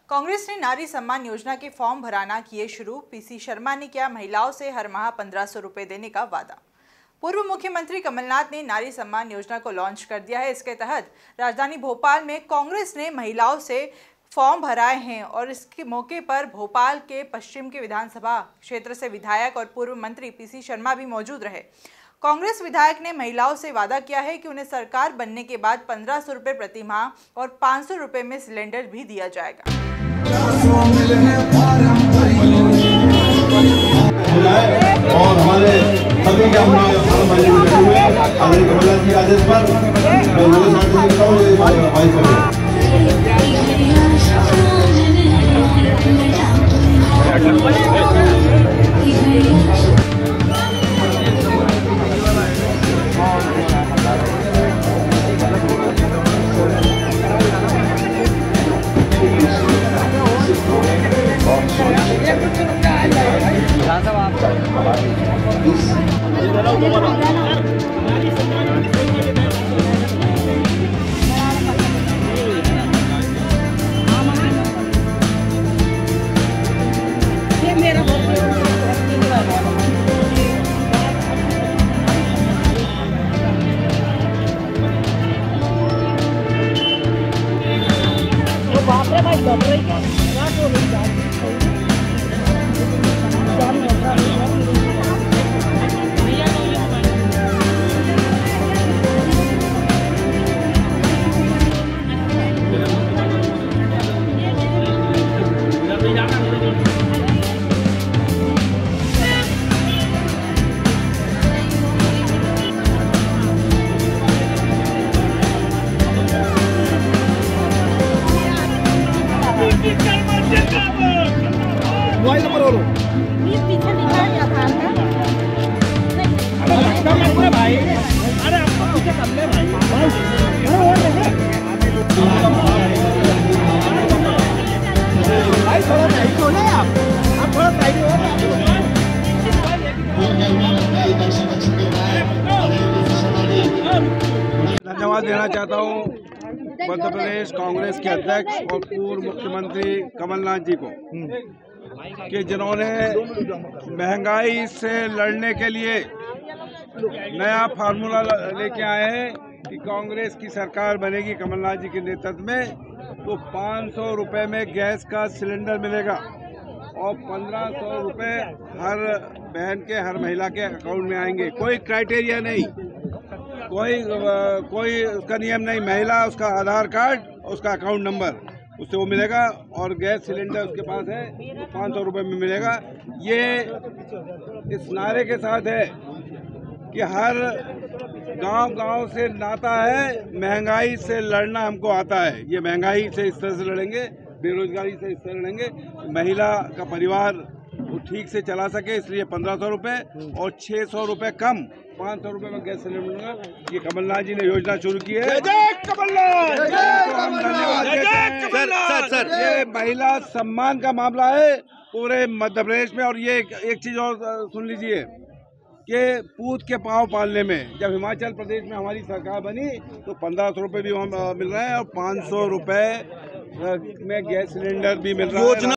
कांग्रेस ने नारी सम्मान योजना के फॉर्म भराना किए शुरू। पीसी शर्मा ने किया महिलाओं से हर माह 1500 रुपए देने का वादा। पूर्व मुख्यमंत्री कमलनाथ ने नारी सम्मान योजना को लॉन्च कर दिया है। इसके तहत राजधानी भोपाल में कांग्रेस ने महिलाओं से फॉर्म भराए हैं और इसके मौके पर भोपाल के पश्चिम के विधानसभा क्षेत्र से विधायक और पूर्व मंत्री पीसी शर्मा भी मौजूद रहे। कांग्रेस विधायक ने महिलाओं से वादा किया है कि उन्हें सरकार बनने के बाद 1500 रुपए प्रति माह और 500 रुपए में सिलेंडर भी दिया जाएगा। और हमारे सभी के कमलनाथ के आदेश पर मोबाइल नंबर बोलो। पीछे लिखा है आधार का। भाई अरे आपको पीछे कर ले भाई। भाई थोड़ा साइड हो ना आप थोड़ा साइड हो। धन्यवाद देना चाहता हूँ मध्य प्रदेश कांग्रेस के अध्यक्ष और पूर्व मुख्यमंत्री कमलनाथ जी को कि जिन्होंने महंगाई से लड़ने के लिए नया फार्मूला लेके आए हैं कि कांग्रेस की सरकार बनेगी कमलनाथ जी के नेतृत्व में तो 500 रुपए में गैस का सिलेंडर मिलेगा और 1500 रुपए हर बहन के हर महिला के अकाउंट में आएंगे। कोई क्राइटेरिया नहीं, कोई उसका नियम नहीं। महिला उसका आधार कार्ड उसका अकाउंट नंबर उससे वो मिलेगा और गैस सिलेंडर उसके पास है तो 500 रुपए में मिलेगा। ये इस नारे के साथ है कि हर गांव से नाता है, महंगाई से लड़ना हमको आता है। ये महंगाई से इस तरह से लड़ेंगे, बेरोजगारी से इस तरह लड़ेंगे, महिला का परिवार वो ठीक से चला सके, इसलिए 1500 रुपए और 600 रुपए कम 500 रुपए में गैस सिलेंडर मिलेगा। ये कमलनाथ जी ने योजना शुरू की है। धन्यवाद सर। ये महिला सम्मान का मामला है पूरे मध्य प्रदेश में। और ये एक चीज और सुन लीजिए कि पूत के पाँव पालने में जब हिमाचल प्रदेश में हमारी सरकार बनी तो 1500 रुपए भी वहाँ मिल रहे हैं और 500 रुपए में गैस सिलेंडर भी मिल रहा है।